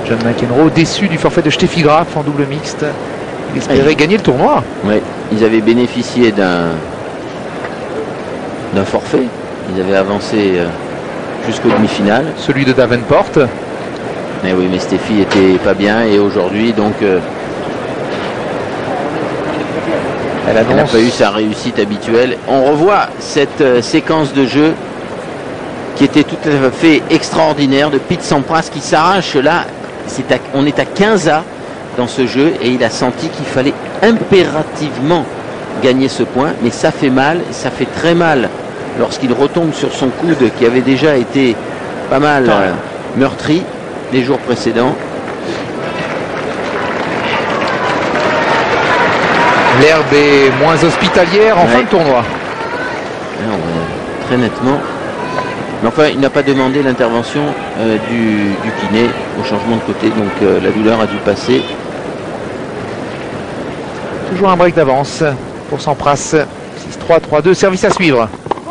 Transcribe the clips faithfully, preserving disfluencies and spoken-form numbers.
John McEnroe, déçu du forfait de Steffi Graf en double mixte. Il espérait ouais. gagner le tournoi. Oui, ils avaient bénéficié d'un d'un forfait. Ils avaient avancé euh, jusqu'au demi-finale. Celui de Davenport. Mais oui, mais Steffi était pas bien et aujourd'hui, donc, euh, elle n'a pas eu sa réussite habituelle. On revoit cette euh, séquence de jeu qui était tout à fait extraordinaire de Pete Sampras qui s'arrache là. C'est à, on est à quinze A dans ce jeu et il a senti qu'il fallait impérativement gagner ce point, mais ça fait mal, ça fait très mal lorsqu'il retombe sur son coude qui avait déjà été pas mal euh, meurtri les jours précédents. L'herbe est moins hospitalière en ouais. fin de tournoi. Alors, euh, très nettement. Mais enfin, il n'a pas demandé l'intervention euh, du, du kiné au changement de côté, donc euh, la douleur a dû passer. Toujours un break d'avance pour Sampras. six trois, trois deux, service à suivre.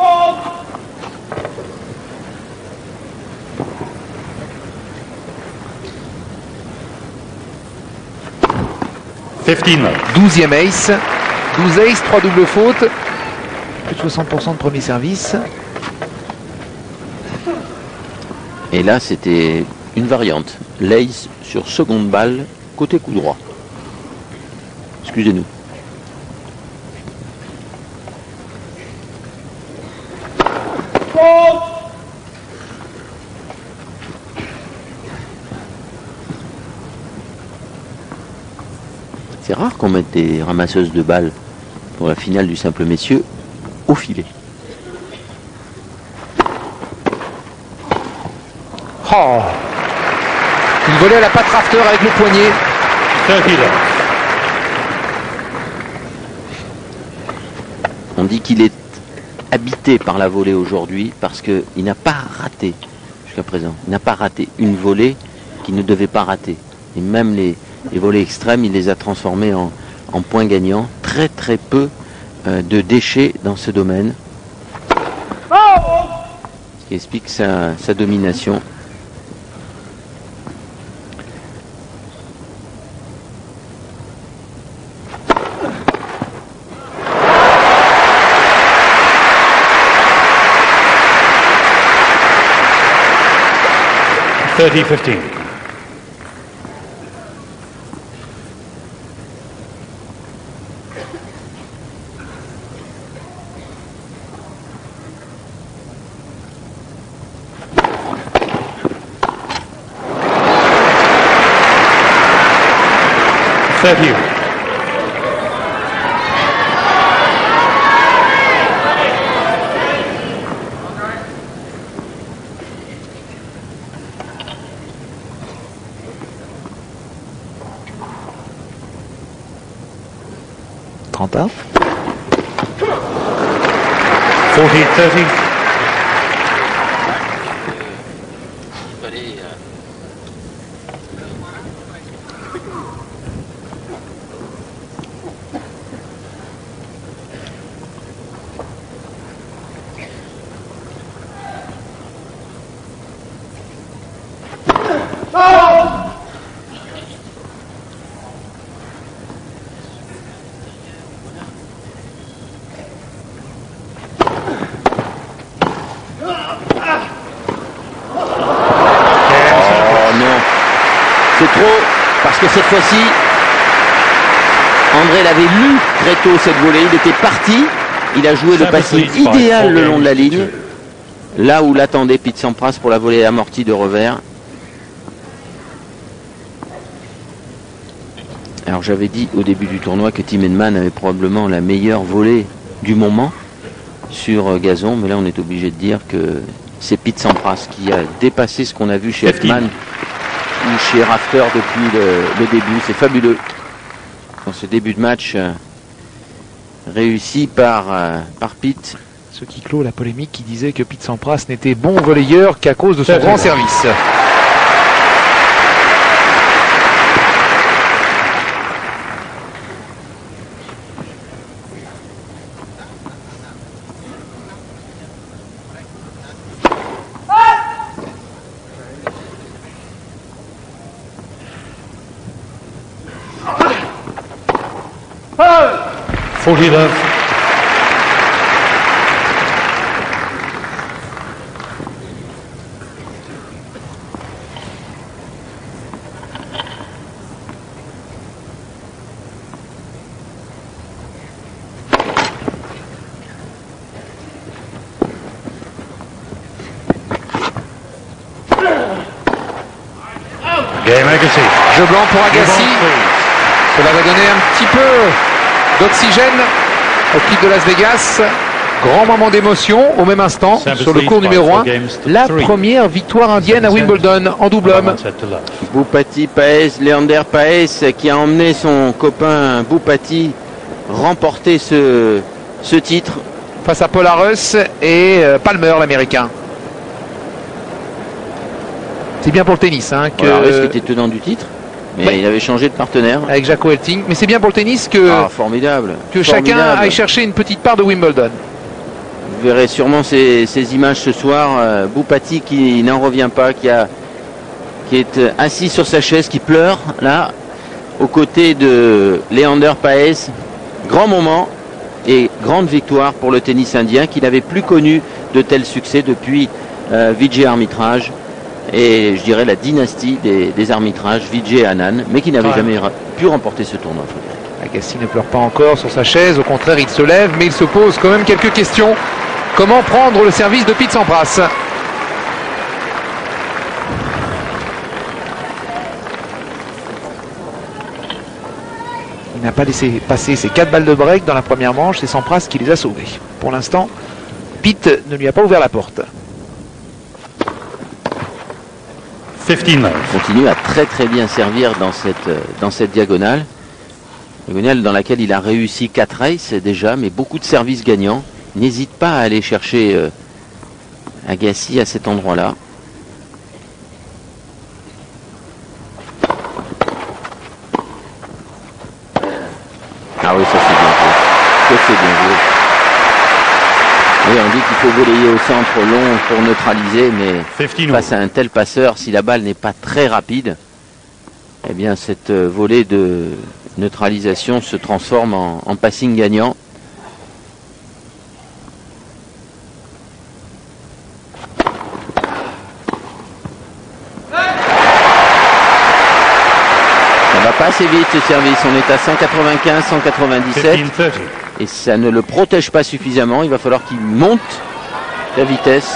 douzième ace. douze ace, trois doubles fautes. Plus de soixante pour cent de premier service. Et là, c'était une variante. L'ace sur seconde balle, côté coup droit. Excusez-nous. C'est rare qu'on mette des ramasseuses de balles pour la finale du simple messieurs au filet. Oh, il volait à la patte rafter avec le poignet. On dit qu'il est habité par la volée aujourd'hui parce qu'il n'a pas raté jusqu'à présent. Il n'a pas raté une volée qu'il ne devait pas rater. Et même les, les volées extrêmes, il les a transformées en, en points gagnants. Très très peu euh, de déchets dans ce domaine. Ce qui explique sa, sa domination. thirty fifteen. thirty. trente A. forty thirty. Cette fois-ci, André l'avait lu très tôt cette volée, il était parti, il a joué le passing idéal le long de la ligne, là où l'attendait Pete Sampras pour la volée amortie de revers. Alors j'avais dit au début du tournoi que Tim Henman avait probablement la meilleure volée du moment sur gazon, mais là on est obligé de dire que c'est Pete Sampras qui a dépassé ce qu'on a vu chez Hoffman ou chez Rafter depuis le, le début. C'est fabuleux dans ce début de match euh, réussi par, euh, par Pete. Ce qui clôt la polémique qui disait que Pete Sampras n'était bon volleyeur qu'à cause de son grand service. forty love. Game Agassi. Jeu blanc pour Agassi. Cela va donner un petit peu d'oxygène au kit de Las Vegas. Grand moment d'émotion au même instant sur le cours numéro un. La première victoire indienne à Wimbledon en double homme. Bhupathi Paes, Leander Paes qui a emmené son copain Bhupathi remporter ce, ce titre. Face à Polaris et Palmer, l'américain. C'est bien pour le tennis. Hein, que... Polaris qui était tenant du titre, mais ouais. Il avait changé de partenaire. Avec Jaco Elting. Mais c'est bien pour le tennis que, ah, formidable. que formidable. chacun aille chercher une petite part de Wimbledon. Vous verrez sûrement ces, ces images ce soir. Euh, Bhupathi qui n'en revient pas, qui, a, qui est assis sur sa chaise, qui pleure là, aux côtés de Leander Paes. Grand moment et grande victoire pour le tennis indien qui n'avait plus connu de tels succès depuis euh, Vijay Armitage et je dirais la dynastie des, des armitrages Vijay Anand, mais qui n'avait ouais. jamais pu remporter ce tournoi. Agassi ne pleure pas encore sur sa chaise, au contraire il se lève, mais il se pose quand même quelques questions. Comment prendre le service de Pete Sampras? Il n'a pas laissé passer ses quatre balles de break dans la première manche, c'est Sampras qui les a sauvés. Pour l'instant, Pete ne lui a pas ouvert la porte. Il continue à très très bien servir dans cette, dans cette diagonale. Diagonale dans laquelle il a réussi quatre races déjà, mais beaucoup de services gagnants. N'hésite pas à aller chercher euh, Agassi à cet endroit-là. Ah oui, ça c'est bien joué. Ça c'est bien joué. Oui, on dit qu'il faut voler au centre long pour neutraliser, mais face à un tel passeur, si la balle n'est pas très rapide, eh bien cette volée de neutralisation se transforme en, en passing gagnant. Ça va pas assez vite ce service, on est à cent quatre-vingt-quinze, cent quatre-vingt-dix-sept. Et ça ne le protège pas suffisamment. Il va falloir qu'il monte la vitesse.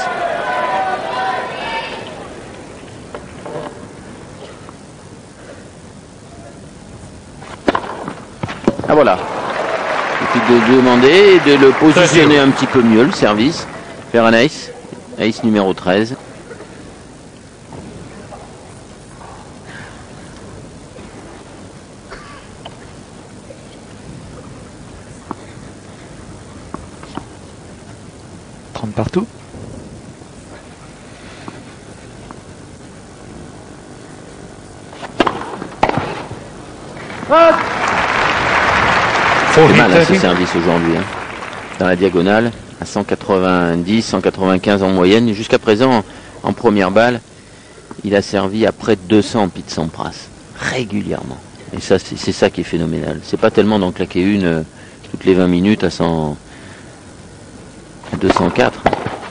Ah voilà. Il suffit de demander et de le positionner un petit peu mieux, le service. Faire un ace. Ace numéro treize. Partout. C'est mal hein, ce service aujourd'hui. Hein. Dans la diagonale, à cent quatre-vingt-dix, cent quatre-vingt-quinze en moyenne. Jusqu'à présent, en première balle, il a servi à près de deux cents Pete Sampras. Régulièrement. Et ça, c'est ça qui est phénoménal. C'est pas tellement d'en claquer une euh, toutes les vingt minutes à cent... deux cent quatre.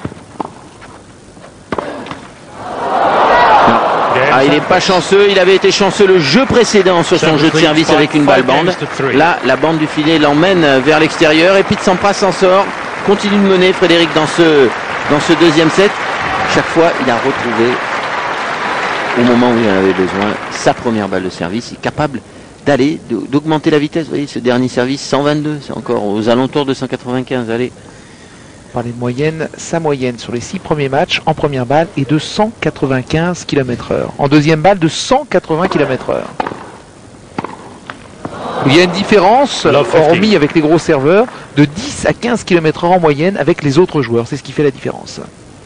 Ah, il n'est pas chanceux, il avait été chanceux le jeu précédent sur son jeu de service avec une balle bande. Là, la bande du filet l'emmène vers l'extérieur et Pete Sampras s'en sort. Continue de mener Frédéric dans ce, dans ce deuxième set. Chaque fois, il a retrouvé, au moment où il en avait besoin, sa première balle de service. Il est capable d'aller, d'augmenter la vitesse. Vous voyez, ce dernier service, cent vingt-deux, c'est encore aux alentours de cent quatre-vingt-quinze. Allez. Parler de moyenne, sa moyenne sur les six premiers matchs en première balle est de cent quatre-vingt-quinze kilomètres heure. En deuxième balle de cent quatre-vingts kilomètres heure. Il y a une différence, hormis avec les gros serveurs, de dix à quinze kilomètres heure en moyenne avec les autres joueurs. C'est ce qui fait la différence.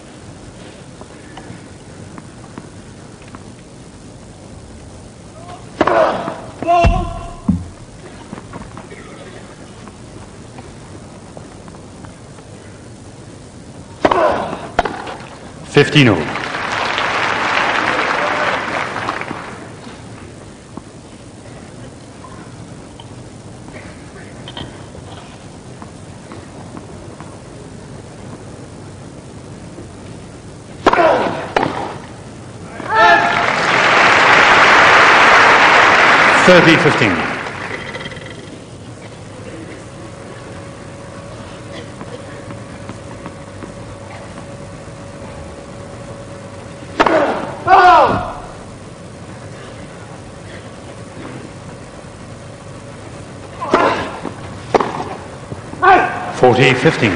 fifteen all. thirty fifteen. forty fifteen.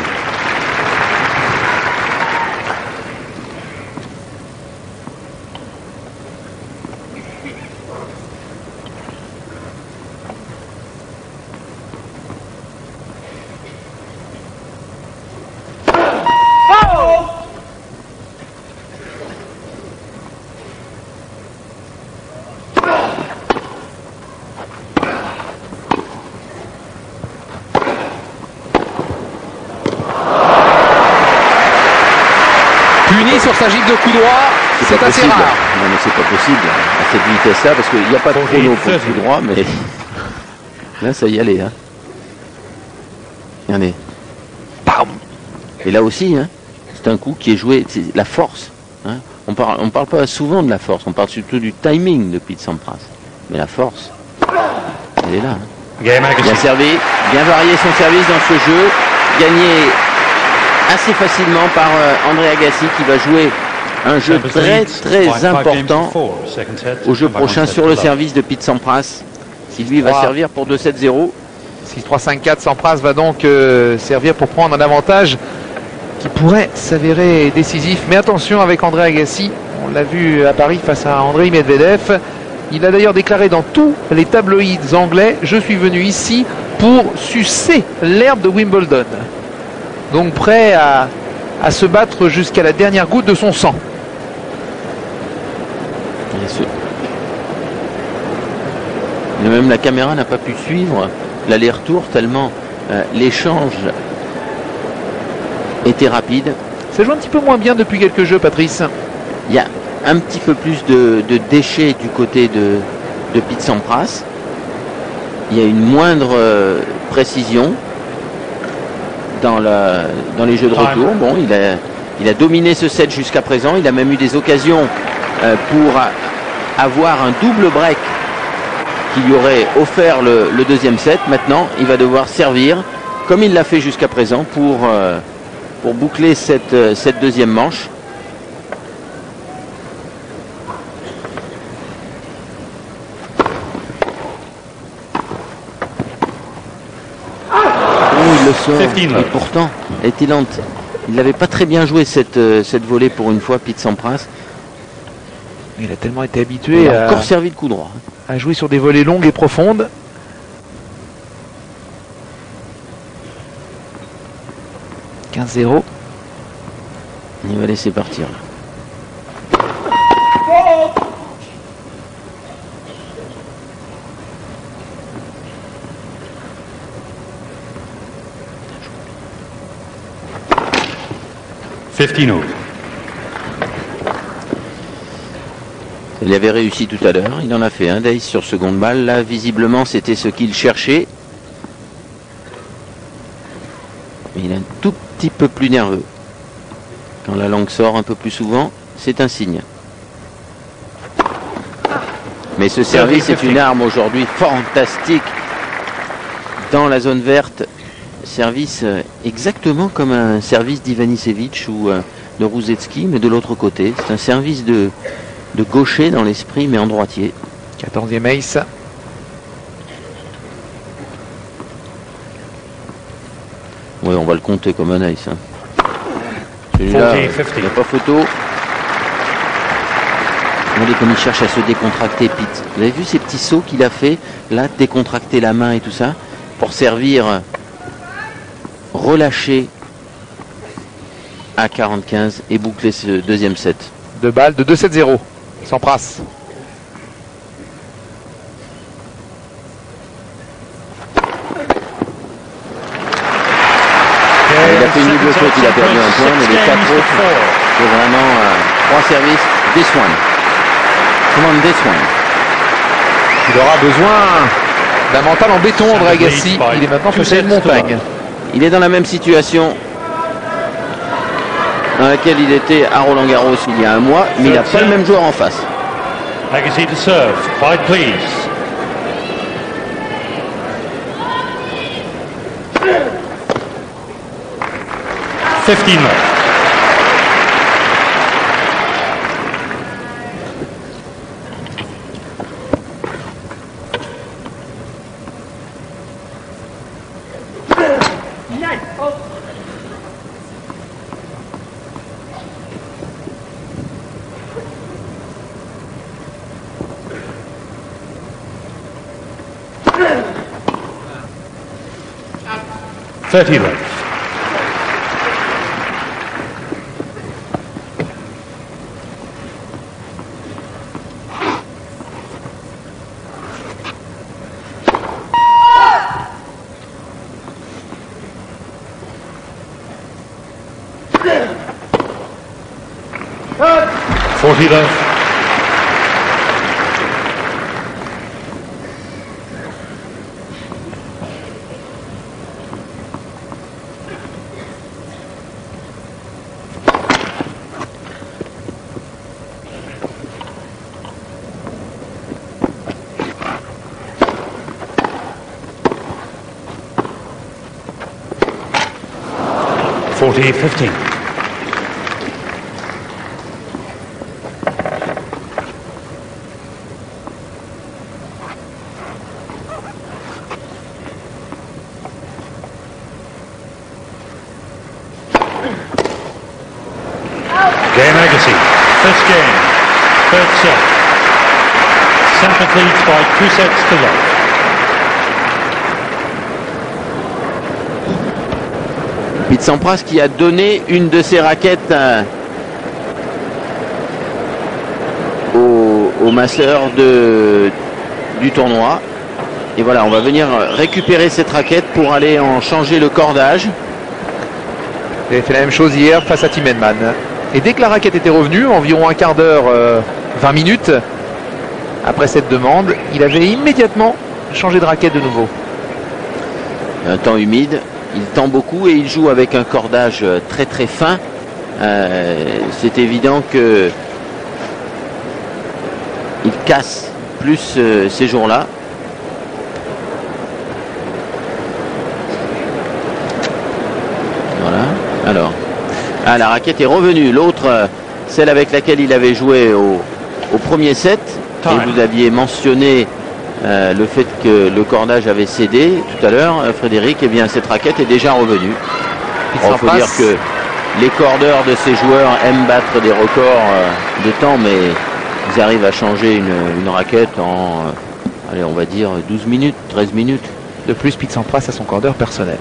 Puni sur sa gifle de coup droit, c'est assez possible. rare. Non mais c'est pas possible à cette vitesse-là parce qu'il n'y a pas de chrono pour le coup droit, mais là ça y allait. Hein. Regardez. Bam. Et là aussi, hein, c'est un coup qui est joué, c'est la force. Hein. On parle, on parle pas souvent de la force, on parle surtout du timing de Pete Sampras. Mais la force, elle est là. Hein. Bien servi, bien varié son service dans ce jeu, gagné assez facilement par euh, André Agassi qui va jouer un jeu très très important au jeu prochain sur le service de Pete Sampras qui lui va servir pour deux sept zéro. six trois cinq quatre, Sampras va donc euh, servir pour prendre un avantage qui pourrait s'avérer décisif. Mais attention avec André Agassi, on l'a vu à Paris face à Andrei Medvedev. Il a d'ailleurs déclaré dans tous les tabloïds anglais: je suis venu ici pour sucer l'herbe de Wimbledon. Donc prêt à, à se battre jusqu'à la dernière goutte de son sang. Et même la caméra n'a pas pu suivre l'aller-retour tellement euh, l'échange était rapide. Ça joue un petit peu moins bien depuis quelques jeux, Patrice. Il y a un petit peu plus de, de déchets du côté de, de Pete Sampras. Il y a une moindre euh, précision dans, la, dans les jeux de retour. Bon, il a, il a dominé ce set jusqu'à présent. Il a même eu des occasions euh, pour avoir un double break qui lui aurait offert le, le deuxième set. Maintenant, il va devoir servir comme il l'a fait jusqu'à présent pour, euh, pour boucler cette, cette deuxième manche. Le sort, et pourtant elle était lente. Il n'avait pas très bien joué cette, euh, cette volée pour une fois, Pete Sampras. Il a tellement été habitué il a à, encore servi le coup droit. à jouer sur des volées longues et profondes. quinze zéro. Il va laisser partir. fifteen all. Il avait réussi tout à l'heure, il en a fait un d'ace sur seconde balle. Là, visiblement, c'était ce qu'il cherchait. Mais il est un tout petit peu plus nerveux. Quand la langue sort un peu plus souvent, c'est un signe. Mais ce service est une arme aujourd'hui fantastique dans la zone verte. Service exactement comme un service d'Ivanisevic ou de Rusedski, mais de l'autre côté. C'est un service de, de gaucher dans l'esprit, mais en droitier. quatorzième ace. Oui, on va le compter comme un ace. Hein. Celui-là, il n'y a pas photo. Regardez comme il cherche à se décontracter, Pete. Vous avez vu ces petits sauts qu'il a fait, là, décontracter la main et tout ça, pour servir... relâcher à quarante-quinze et boucler ce deuxième set. Deux balles de deux sept zéro. Sampras. Il a fait une double faute, il a perdu un point, mais les quatre autres, c'est vraiment euh, trois services. This one. Come on, this one. Il aura besoin d'un mental en béton, André Agassi. Il est maintenant face à une montagne. Il est dans la même situation dans laquelle il était à Roland Garros il y a un mois, mais il n'a pas le même joueur en face. Agassi to serve. Five, please. fifteen left. thirty left. forty left. forty fifteen. Game Agassi, first game, third set. Sampras leads by two sets to love. Pete Sampras qui a donné une de ses raquettes euh, au, au master de, du tournoi. Et voilà, on va venir récupérer cette raquette pour aller en changer le cordage. Il avait fait la même chose hier face à Tim Henman. Et dès que la raquette était revenue, environ un quart d'heure, euh, vingt minutes, après cette demande, il avait immédiatement changé de raquette de nouveau. Un temps humide, il tend beaucoup et il joue avec un cordage très très fin. Euh, c'est évident que il casse plus euh, ces jours-là. Voilà, alors... Ah, la raquette est revenue. L'autre, celle avec laquelle il avait joué au, au premier set. Et vous aviez mentionné euh, le fait que le cordage avait cédé tout à l'heure, Frédéric. Eh bien, cette raquette est déjà revenue. Il faut dire que les cordeurs de ces joueurs aiment battre des records euh, de temps, mais ils arrivent à changer une, une raquette en, euh, allez, on va dire douze minutes, treize minutes. De plus, Pete Sampras a son cordeur personnel.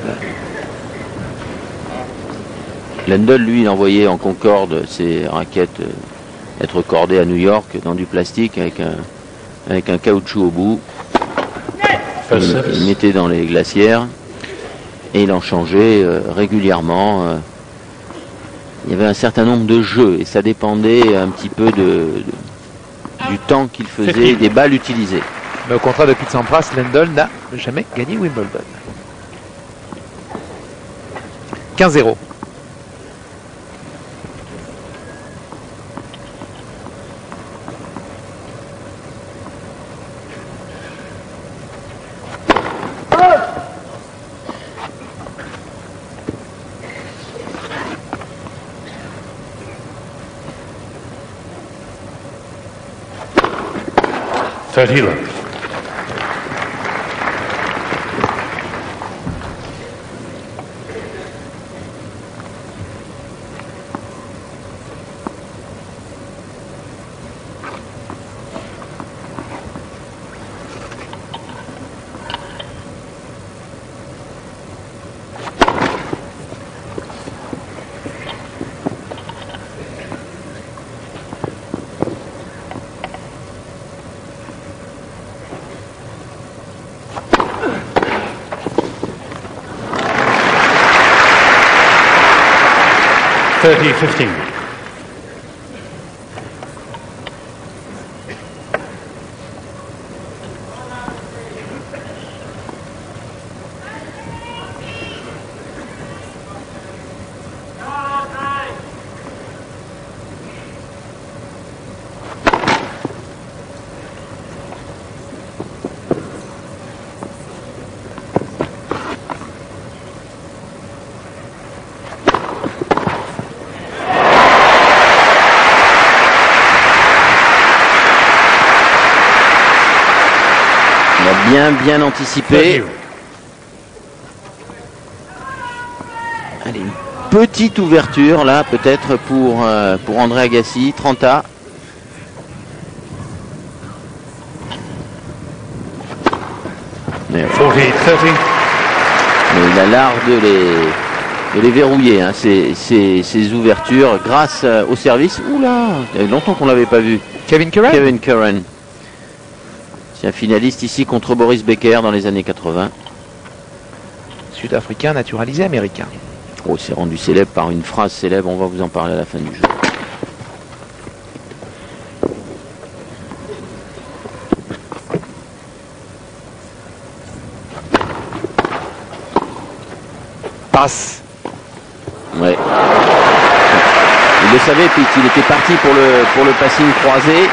Lendl, lui, il envoyait en Concorde ses raquettes euh, être cordées à New York dans du plastique avec un, avec un caoutchouc au bout. Il, il mettait dans les glacières et il en changeait euh, régulièrement. Euh, il y avait un certain nombre de jeux et ça dépendait un petit peu de, de, du temps qu'il faisait, des balles utilisées. Mais au contraire de Pete Sampras, Lendl n'a jamais gagné Wimbledon. quinze zéro. thirty left. thirty fifteen. Bien, bien anticipé. Allez, une petite ouverture là, peut-être pour, euh, pour André Agassi, trente A. Mais, mais il a l'art de les, de les verrouiller, hein, ces, ces, ces ouvertures, grâce au service. Oula, il y a longtemps qu'on ne l'avait pas vu. Kevin Curran. Kevin Curran. C'est un finaliste ici contre Boris Becker dans les années quatre-vingt. Sud-africain naturalisé américain. Oh, c'est rendu célèbre par une phrase célèbre, on va vous en parler à la fin du jeu. Passe. Ouais. Il le savait, puis qu'il était parti pour le, pour le passing croisé.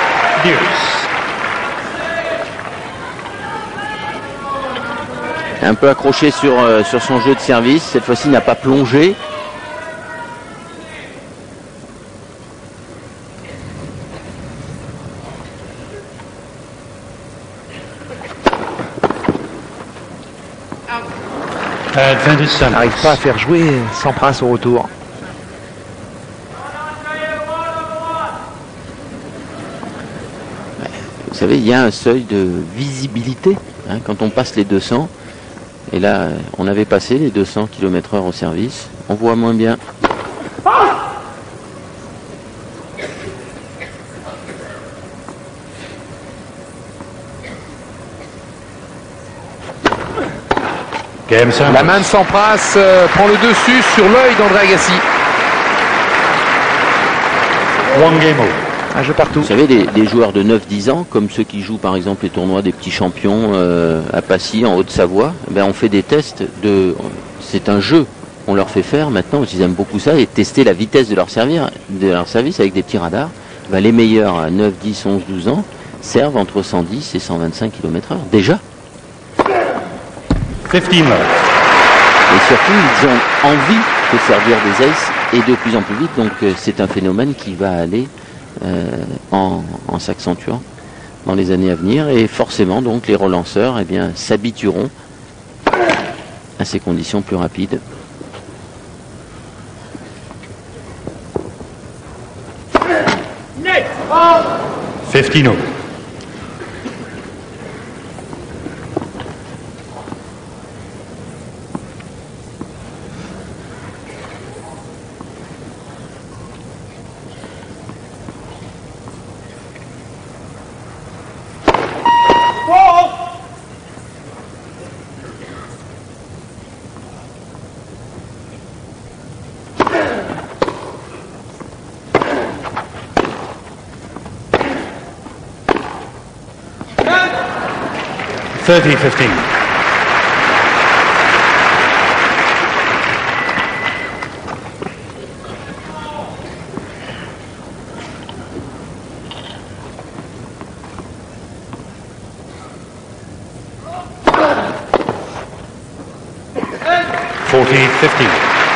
Un peu accroché sur, euh, sur son jeu de service. Cette fois-ci, il n'a pas plongé. N'arrive pas à faire jouer Sampras au retour. Vous savez, il y a un seuil de visibilité hein, quand on passe les deux cents. Et là, on avait passé les deux cents kilomètres heure au service. On voit moins bien. La main de Sampras euh, prend le dessus sur l'œil d'André Agassi. One game over. Un jeu partout. Vous savez, des, des joueurs de neuf dix ans, comme ceux qui jouent par exemple les tournois des petits champions euh, à Passy, en Haute-Savoie, ben on fait des tests de... C'est un jeu, on leur fait faire maintenant, parce qu'ils aiment beaucoup ça, et tester la vitesse de leur, servir, de leur service avec des petits radars. Ben les meilleurs à neuf, dix, onze, douze ans servent entre cent dix et cent vingt-cinq kilomètres heure, déjà. quinze love. Et surtout, ils ont envie de servir des aces et de plus en plus vite, donc euh, c'est un phénomène qui va aller euh, en, en s'accentuant dans les années à venir, et forcément donc les relanceurs eh bien s'habitueront à ces conditions plus rapides. fifteen over. thirty fifteen. forty fifteen.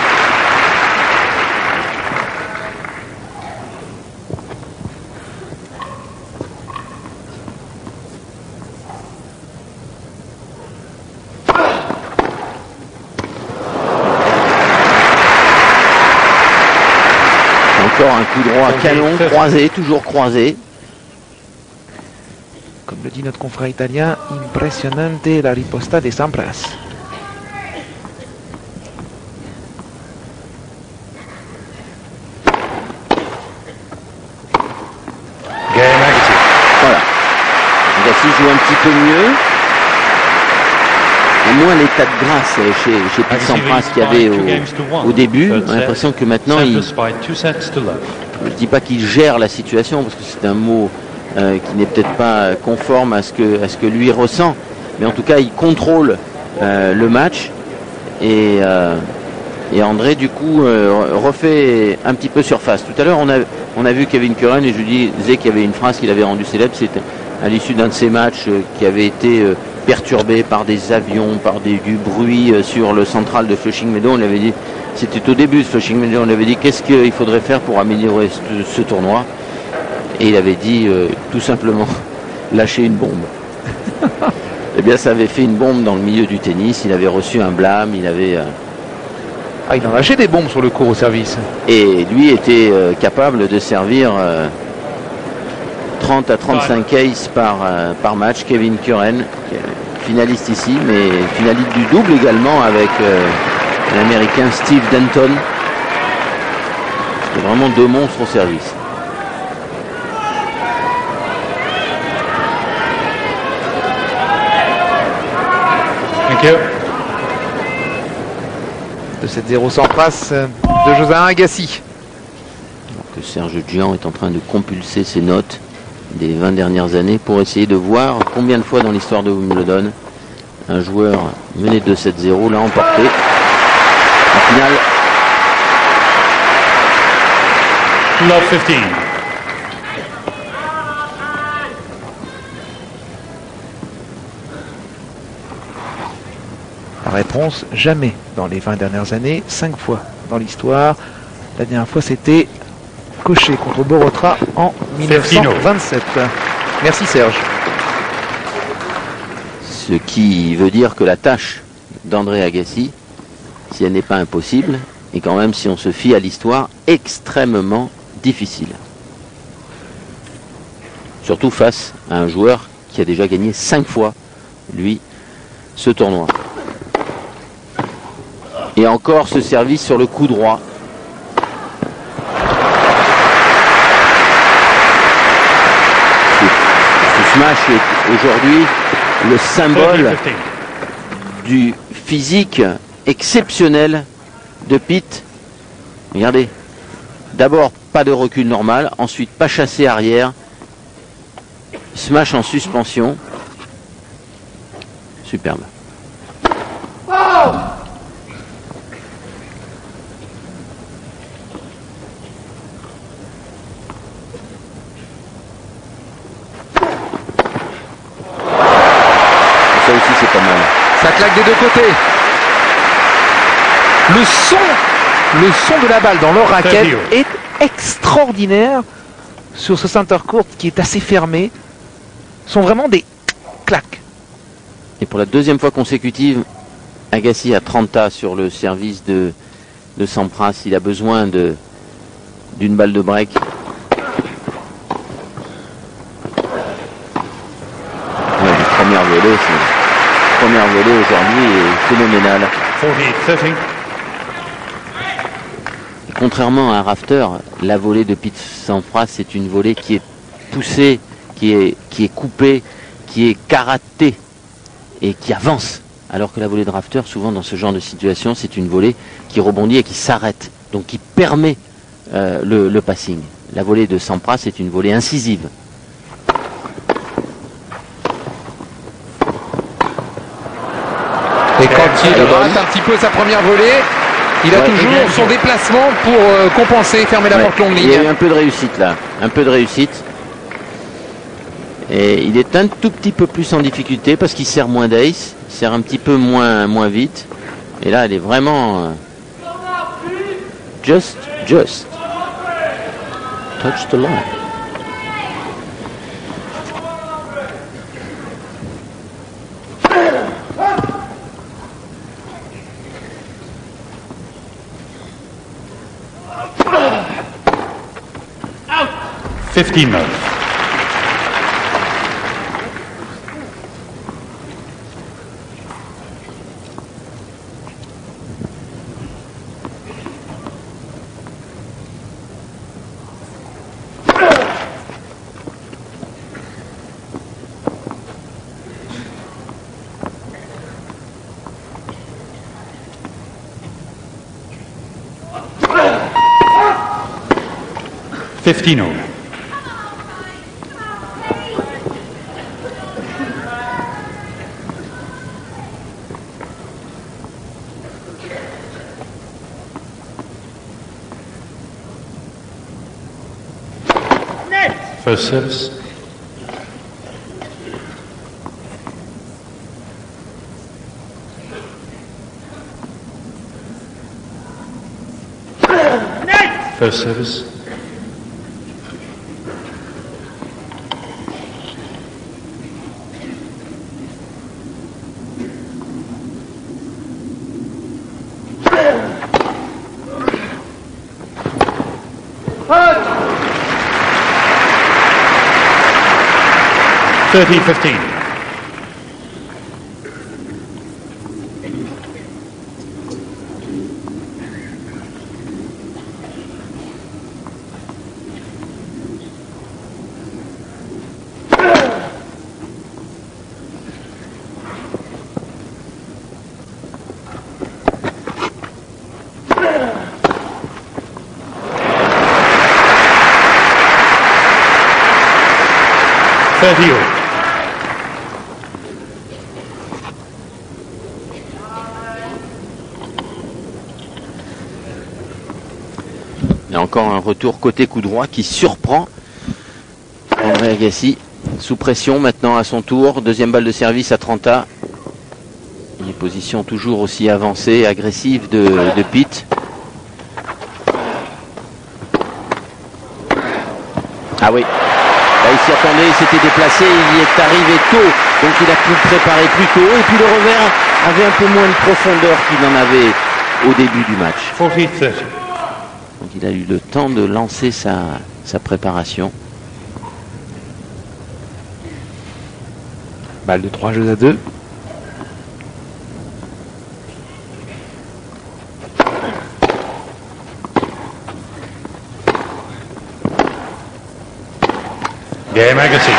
Encore un coup droit canon, croisé, toujours croisé. Comme le dit notre confrère italien, impressionnante la riposta de Sampras. Voilà. Agassi joue un petit peu mieux. Et moins l'état de grâce chez, chez Pete Sampras qu'il y avait au, au début. On a l'impression que maintenant, il, je ne dis pas qu'il gère la situation, parce que c'est un mot euh, qui n'est peut-être pas conforme à ce, que, à ce que lui ressent. Mais en tout cas, il contrôle euh, le match. Et, euh, et André, du coup, euh, refait un petit peu surface. Tout à l'heure, on a, on a vu Kevin Curran, et je lui disais qu'il y avait une phrase qu'il avait rendue célèbre. C'était à l'issue d'un de ses matchs euh, qui avait été... Euh, perturbé par des avions, par des, du bruit euh, sur le central de Flushing Meadows. On l'avait dit, c'était au début de Flushing Meadows, on avait dit qu'est-ce qu'il faudrait faire pour améliorer ce, ce tournoi. Et il avait dit euh, tout simplement lâcher une bombe. Eh bien, ça avait fait une bombe dans le milieu du tennis. Il avait reçu un blâme. Il avait. Euh... Ah, il en a lâché des bombes sur le court au service. Et lui était euh, capable de servir euh, trente à trente-cinq aces par, euh, par match. Kevin Curran, finaliste ici, mais finaliste du double également avec euh, l'Américain Steve Denton. C'était vraiment deux monstres au service. De sept zéro sans passe de Josain Agassi. Donc Serge Gian est en train de compulser ses notes des vingt dernières années pour essayer de voir combien de fois dans l'histoire de Wimbledon un joueur mené de sept zéro l'a emporté. En finale. Love quinze. La réponse, jamais dans les vingt dernières années, cinq fois dans l'histoire. La dernière fois, c'était Cochet contre Borotra en mille neuf cent vingt-sept. Merci Serge. Ce qui veut dire que la tâche d'André Agassi, si elle n'est pas impossible, est quand même, si on se fie à l'histoire, extrêmement difficile. Surtout face à un joueur qui a déjà gagné cinq fois, lui, ce tournoi. Et encore ce service sur le coup droit. Ce smash est aujourd'hui le symbole du physique exceptionnel de Pitt. Regardez. D'abord, pas de recul normal. Ensuite, pas chassé arrière. Smash en suspension. Superbe. Ça aussi, c'est pas mal. Ça claque des deux côtés. Le son, le son de la balle dans leur raquette est extraordinaire sur ce center court qui est assez fermé. Ce sont vraiment des claques. Et pour la deuxième fois consécutive, Agassi a trente tas sur le service de, de Sampras. Il a besoin de d'une balle de break. Ouais, la première volée, c'est première volée aujourd'hui est phénoménale. Contrairement à un rafter, la volée de Pete Sampras, c'est une volée qui est poussée, qui est, qui est coupée, qui est karaté et qui avance. Alors que la volée de rafter, souvent dans ce genre de situation, c'est une volée qui rebondit et qui s'arrête, donc qui permet euh, le, le passing. La volée de Sampras, c'est une volée incisive. Et quand il rate un petit peu sa première volée, il a ouais, toujours son déplacement pour euh, compenser, fermer la ouais, porte longue ligne. Il y a eu un peu de réussite là, un peu de réussite. Et il est un tout petit peu plus en difficulté parce qu'il sert moins d'ace, il sert un petit peu moins, moins vite. Et là, elle est vraiment euh, just, just touch the line. fifteen love. fifteen all. First service. First service. thirty fifteen. thirty all. Il y a encore un retour côté coup droit qui surprend André Agassi. Sous pression maintenant à son tour. Deuxième balle de service à Trenta. Une position toujours aussi avancée et agressive de, de Pitt. Ah oui. Là, il s'y attendait, il s'était déplacé, il y est arrivé tôt, donc il a pu le préparer plus tôt. Et puis le revers avait un peu moins de profondeur qu'il en avait au début du match. forty thirty. Donc il a eu le temps de lancer sa, sa préparation. Balle de trois jeux à deux. Game Agassi.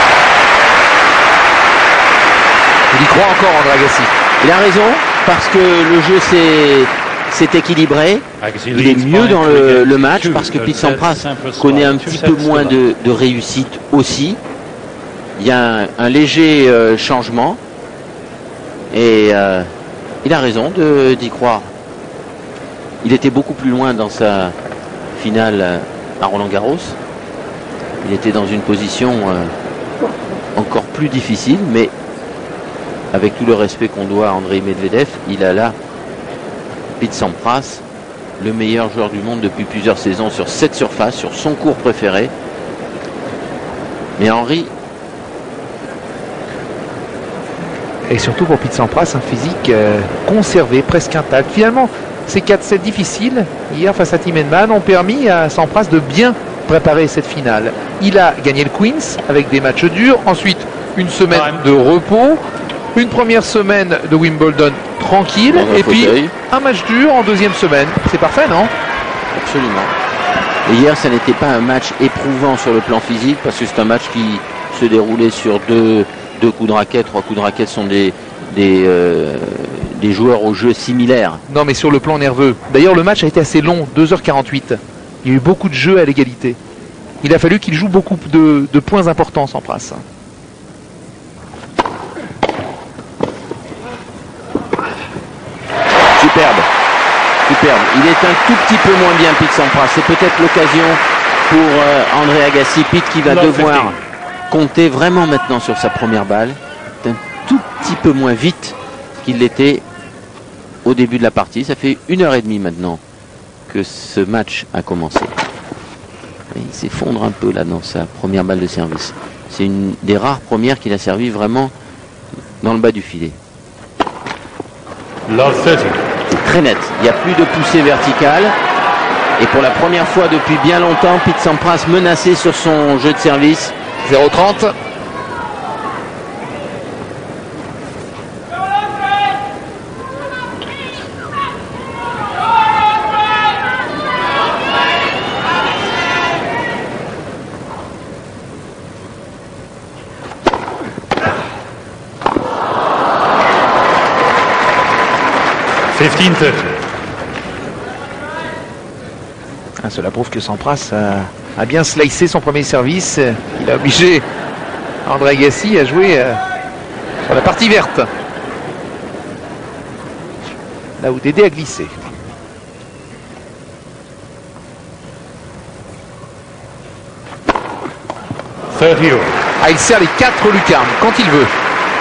Il y croit encore, André Agassi. Il a raison, parce que le jeu s'est équilibré. Il est mieux dans le, le match, parce que Pete Sampras connaît un petit peu moins de, de réussite aussi. Il y a un, un léger euh, changement. Et euh, il a raison d'y croire. Il était beaucoup plus loin dans sa finale à Roland-Garros. Il était dans une position euh, encore plus difficile, mais avec tout le respect qu'on doit à Andrei Medvedev, il a là Pete Sampras, le meilleur joueur du monde depuis plusieurs saisons sur cette surface, sur son court préféré. Mais Henri... Et surtout pour Pete Sampras, un physique euh, conservé, presque intact. Finalement, ces quatre sets difficiles, hier face à Tim Henman, ont permis à Sampras de bien préparer cette finale. Il a gagné le Queens avec des matchs durs, ensuite une semaine de repos, une première semaine de Wimbledon tranquille, et puis un match dur en deuxième semaine. C'est parfait, non? Absolument. Et hier, ça n'était pas un match éprouvant sur le plan physique, parce que c'est un match qui se déroulait sur deux, deux coups de raquette. Trois coups de raquette sont des, des, euh, des joueurs au jeu similaires. Non, mais sur le plan nerveux. D'ailleurs, le match a été assez long, deux heures quarante-huit. Il y a eu beaucoup de jeux à l'égalité. Il a fallu qu'il joue beaucoup de, de points importants, Sampras. Superbe. Superbe. Il est un tout petit peu moins bien, Pete Sampras. C'est peut-être l'occasion pour euh, André Agassi. Pete qui va devoir compter vraiment maintenant sur sa première balle. C'est un tout petit peu moins vite qu'il l'était au début de la partie. Ça fait une heure et demie maintenant que ce match a commencé. Et il s'effondre un peu là dans sa première balle de service. C'est une des rares premières qu'il a servi vraiment dans le bas du filet. C'est très net. Il n'y a plus de poussée verticale. Et pour la première fois depuis bien longtemps, Pete Sampras menacé sur son jeu de service. zéro trente. fifteen thirty. Ah, cela prouve que Sampras a, a bien slicé son premier service. Il a obligé André Agassi à jouer euh, sur la partie verte. Là où Dédé a glissé. thirty all. Ah, il sert les quatre lucarnes quand il veut.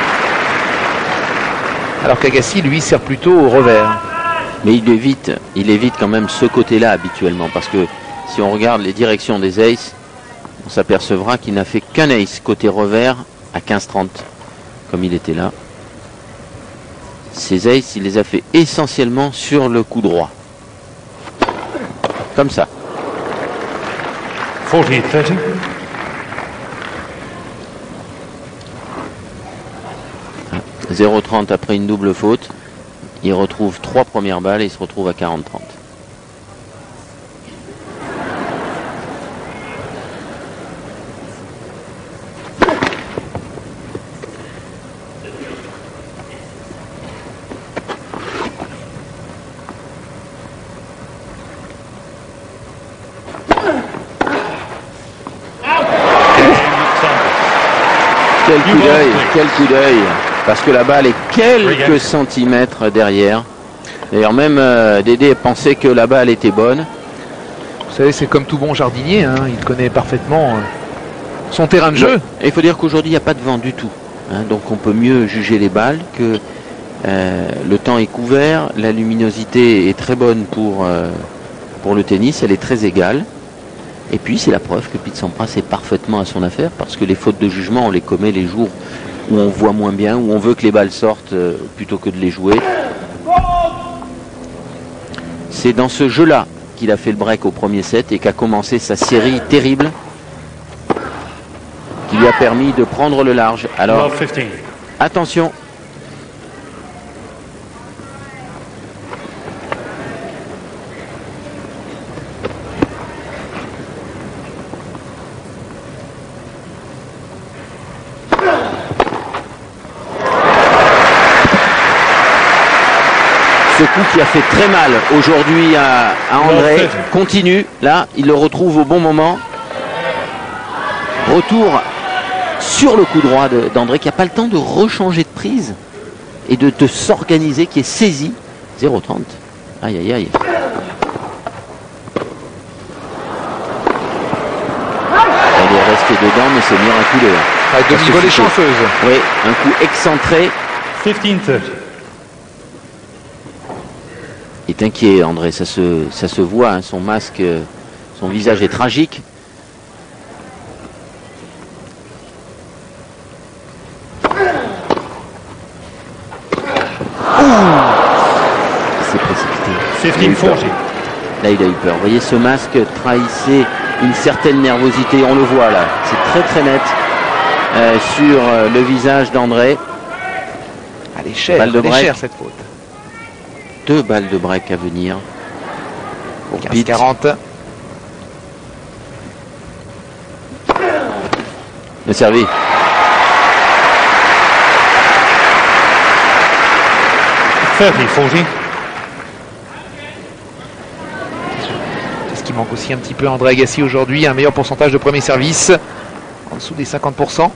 Alors qu'Agassi, lui, sert plutôt au revers. Mais il évite, il évite quand même ce côté-là habituellement, parce que si on regarde les directions des aces, on s'apercevra qu'il n'a fait qu'un ace côté revers à quinze trente, comme il était là. Ces aces, il les a fait essentiellement sur le coup droit. Comme ça. forty thirty. zéro trente après une double faute. Il retrouve trois premières balles et il se retrouve à quarante trente. Quel coup d'œil, quel coup d'œil, parce que la balle est quelques centimètres derrière. D'ailleurs même euh, Dédé pensait que la balle était bonne. Vous savez, c'est comme tout bon jardinier, hein, il connaît parfaitement euh, son terrain de jeu. Ouais. Et il faut dire qu'aujourd'hui il n'y a pas de vent du tout, hein, donc on peut mieux juger les balles, que euh, le temps est couvert, la luminosité est très bonne pour, euh, pour le tennis, elle est très égale. Et puis c'est la preuve que Pete Sampras est parfaitement à son affaire, parce que les fautes de jugement on les commet les jours où on voit moins bien, où on veut que les balles sortent euh, plutôt que de les jouer. C'est dans ce jeu-là qu'il a fait le break au premier set et qu'a commencé sa série terrible qui lui a permis de prendre le large. Alors attention. Ce coup qui a fait très mal aujourd'hui à, à André continue. Là, il le retrouve au bon moment. Retour sur le coup droit d'André qui n'a pas le temps de rechanger de prise et de, de s'organiser, qui est saisi. zéro trente. Aïe, aïe, aïe. Elle est restée dedans, mais c'est miraculeux. Ah, demi-volée chanceuse. Oui, un coup excentré. quinze trente. Il est inquiet, André, ça se, ça se voit, hein, son masque, son visage est tragique. C'est précipité. quinze quarante. Là, il a eu peur. Vous voyez, ce masque trahissait une certaine nervosité. On le voit là. C'est très très net euh, sur euh, le visage d'André. Elle est chère, elle est chère cette faute. Deux balles de break à venir. quinze quarante. Le servi. trente quarante. C'est ce qui manque aussi un petit peu à André Agassi aujourd'hui. Un meilleur pourcentage de premier service. En dessous des cinquante pour cent.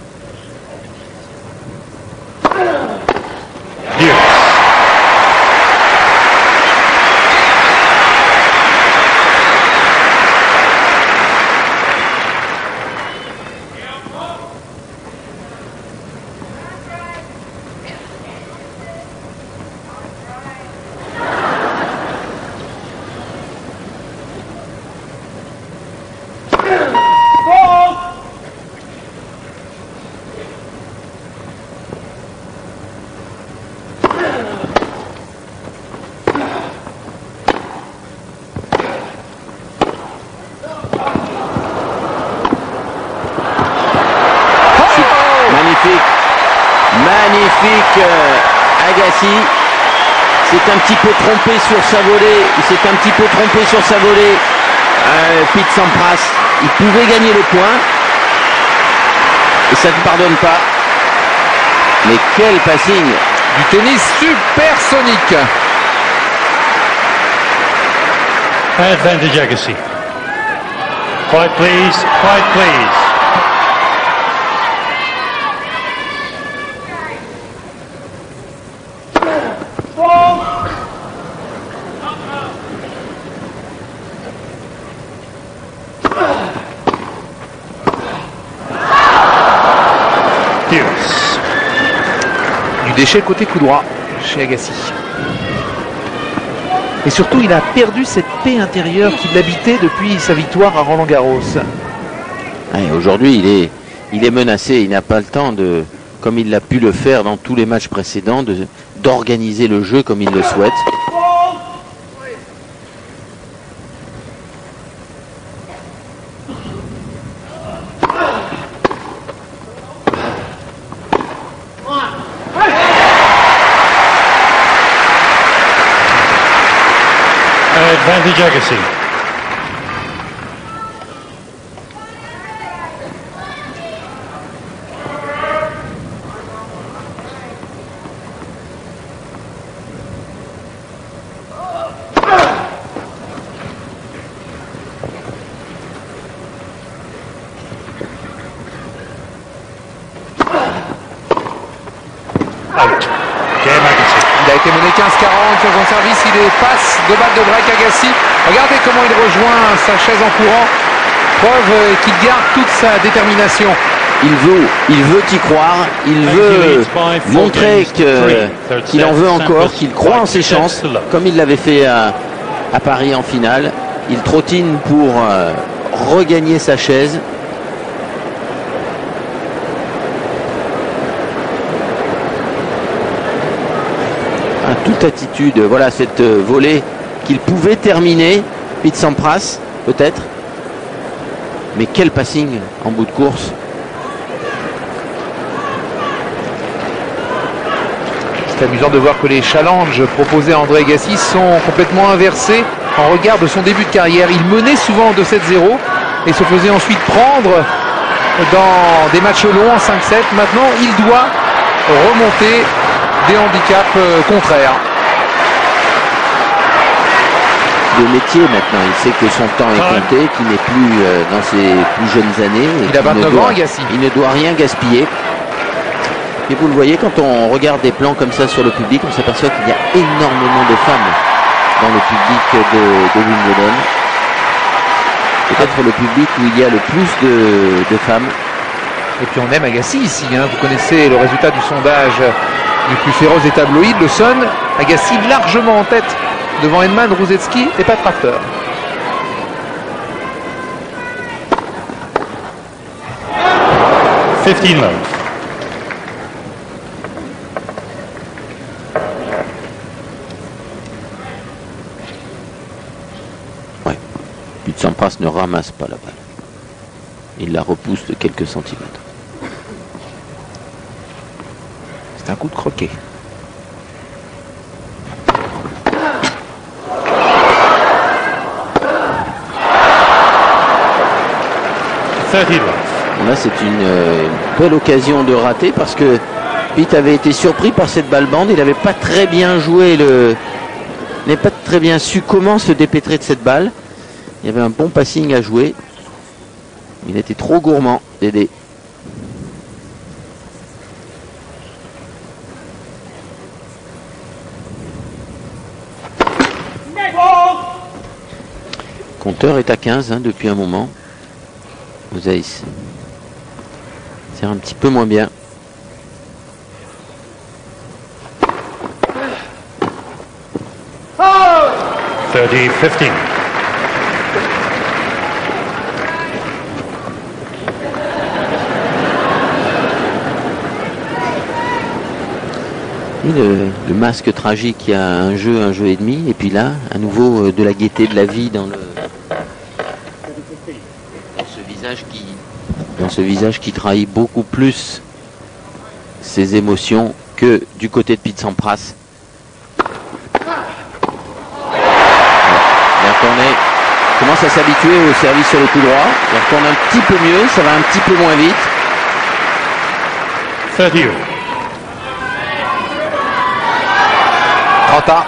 Magnifique euh, Agassi s'est un petit peu trompé sur sa volée, il s'est un petit peu trompé sur sa volée. Euh, Pete Sampras, il pouvait gagner le point et ça ne pardonne pas. Mais quel passing! Du tennis supersonique. Advantage Agassi. Quiet please, quiet please. Du déchet côté coup droit chez Agassi. Et surtout, il a perdu cette paix intérieure qui l'habitait depuis sa victoire à Roland-Garros. Aujourd'hui, il est, il est menacé. Il n'a pas le temps de, comme il l'a pu le faire dans tous les matchs précédents, de, d'organiser le jeu comme il le souhaite. Advantage Agassi. Il a été mené quinze quarante sur son service, il est passe de balle de break Agassi. Regardez comment il rejoint sa chaise en courant. Preuve qu'il garde toute sa détermination. Il veut, il veut y croire, il veut montrer que, qu'il en veut encore, qu'il croit en ses chances, comme il l'avait fait à, à Paris en finale. Il trottine pour euh, regagner sa chaise. À toute attitude, voilà cette volée qu'il pouvait terminer, Pete Sampras peut-être, mais quel passing en bout de course. C'est amusant de voir que les challenges proposés à André Agassi sont complètement inversés en regard de son début de carrière. Il menait souvent en deux sept zéro et se faisait ensuite prendre dans des matchs longs en cinq sept. Maintenant, il doit remonter des handicaps euh, contraires. De métier maintenant, il sait que son temps est compté, qu'il n'est plus euh, dans ses plus jeunes années. Et il a vingt-neuf ans, Agassi. Il ne doit rien gaspiller. Et vous le voyez, quand on regarde des plans comme ça sur le public, on s'aperçoit qu'il y a énormément de femmes dans le public de, de Wimbledon. Peut-être le public où il y a le plus de, de femmes. Et puis on aime Agassi ici, hein. Vous connaissez le résultat du sondage du plus féroce des tabloïds, le Sun. Agassi largement en tête devant Edman, Rusedski et Pat Rafter. fifteen love. Ouais. Pete Sampras ne ramasse pas la balle. Il la repousse de quelques centimètres. C'est un coup de croquet. Là, c'est une euh, belle occasion de rater parce que Pete avait été surpris par cette balle bande. Il n'avait pas très bien joué le. Il n'avait pas très bien su comment se dépêtrer de cette balle. Il y avait un bon passing à jouer. Il était trop gourmand, Dédé. Compteur est à quinze hein, depuis un moment. Vous avez c'est un petit peu moins bien. thirty fifteen. Le, le masque tragique, il y a un jeu, un jeu et demi, et puis là, à nouveau euh, de la gaieté, de la vie dans le dans ce visage qui dans ce visage qui trahit beaucoup plus ses émotions que du côté de Pete Sampras. Il retourne, commence à s'habituer au service sur le coup droit. Il retourne un petit peu mieux, ça va un petit peu moins vite. thirty. Ranta.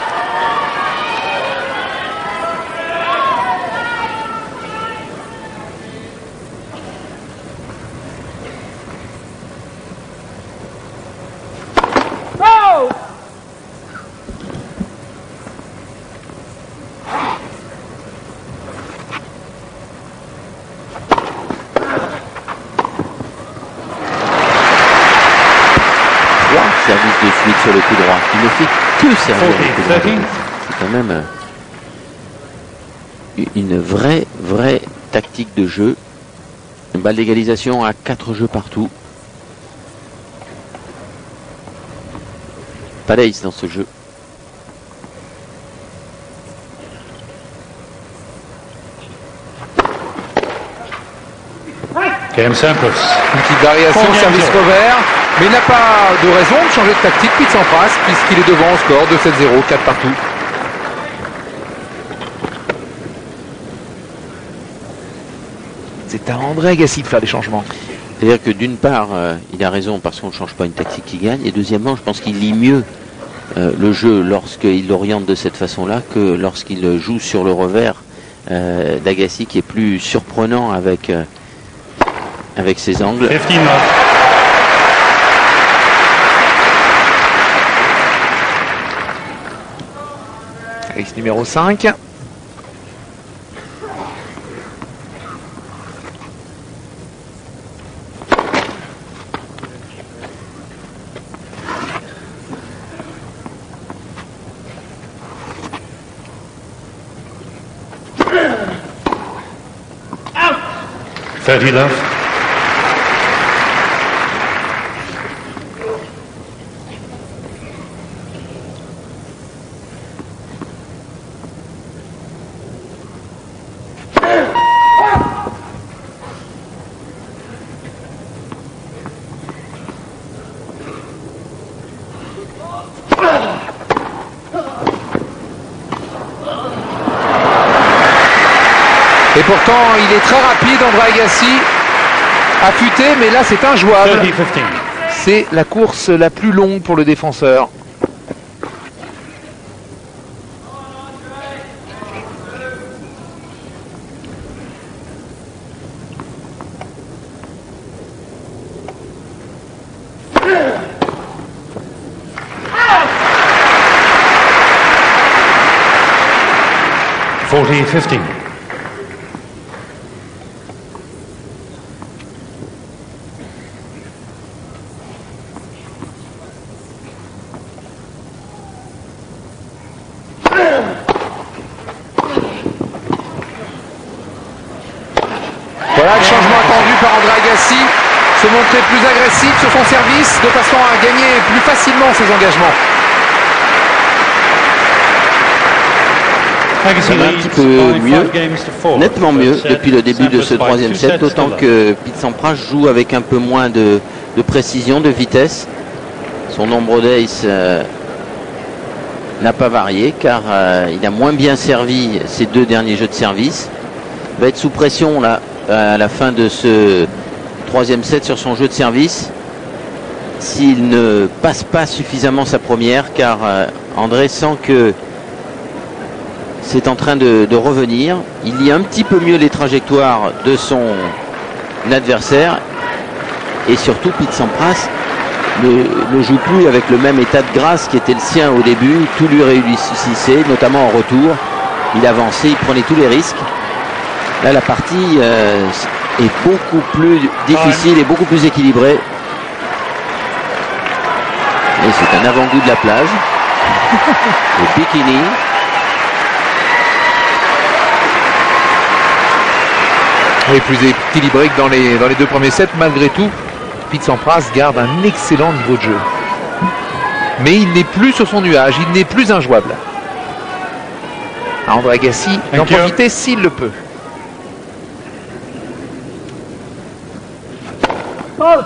Service de suite sur le coup droit. Il ne fait que servir le coup droit. C'est quand même une vraie, vraie tactique de jeu. Une balle d'égalisation à quatre jeux partout. Pas d'ace dans ce jeu. Game Sampras. Une petite variation, service revers. Mais il n'a pas de raison de changer de tactique, Pete Sampras, puisqu'il est devant au score de sept zéro, quatre partout. c'est à André Agassi de faire des changements. C'est-à-dire que d'une part, euh, il a raison parce qu'on ne change pas une tactique qui gagne, et deuxièmement, je pense qu'il lit mieux euh, le jeu lorsqu'il l'oriente de cette façon-là que lorsqu'il joue sur le revers euh, d'Agassi, qui est plus surprenant avec, euh, avec ses angles. Ace numéro cinq. thirty left. Et pourtant, il est très rapide, André Agassi, affûté, mais là c'est injouable. C'est la course la plus longue pour le défenseur. forty fifteen. Voilà le changement attendu par André Agassi, se montrer plus agressif sur son service de façon à gagner plus facilement ses engagements. Ça va un petit peu mieux, nettement mieux depuis le début de ce troisième set, d'autant que Pete Sampras joue avec un peu moins de, de précision, de vitesse. Son nombre d'ace euh, n'a pas varié car euh, il a moins bien servi ses deux derniers jeux de service. Il va être sous pression là à la fin de ce troisième set sur son jeu de service s'il ne passe pas suffisamment sa première, car euh, André sent que c'est en train de, de revenir. Il lit un petit peu mieux les trajectoires de son adversaire et surtout Pete Sampras ne, ne joue plus avec le même état de grâce qui était le sien au début. Tout lui réussissait, notamment en retour. Il avançait, il prenait tous les risques. Là, la partie euh, est beaucoup plus difficile et beaucoup plus équilibrée. Et c'est un avant-goût de la plage. Le bikini. Oui, plus équilibré que dans les, dans les deux premiers sets. Malgré tout, Pete Sampras garde un excellent niveau de jeu. Mais il n'est plus sur son nuage, il n'est plus injouable. André Agassi d'en profiter s'il le peut. Oh.